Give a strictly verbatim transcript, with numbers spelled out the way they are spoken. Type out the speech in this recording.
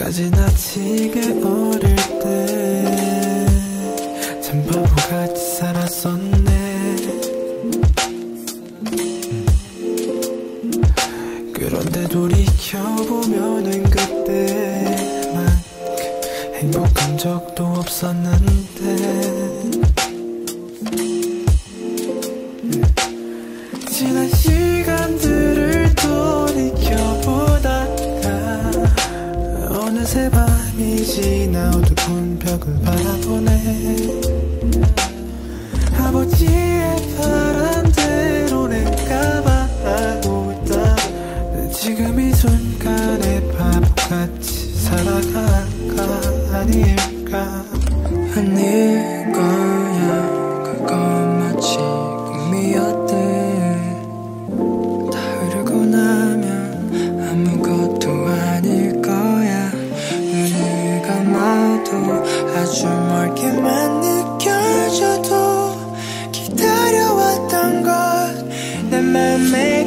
지나치게 어릴 때 참 바보같이 살았었네. 그런데 돌이켜보면은 그때만큼 행복한 적도 없었는데 지난 시간들을 돌이켜보다가 어느새 밤이 지나 어두운 벽을 바라보네. 아버지의 바람대로 내가 바라고 있다. 지금 이 순간에 바보같이 살아갈까 아닐까. 아닐 거야. 그건 마치 꿈이었대. 다 흐르고 나면 아무것도 아닐 거야. 눈을 감아도 아주 멀게만 느껴져도 기다려왔던 것 내 맘에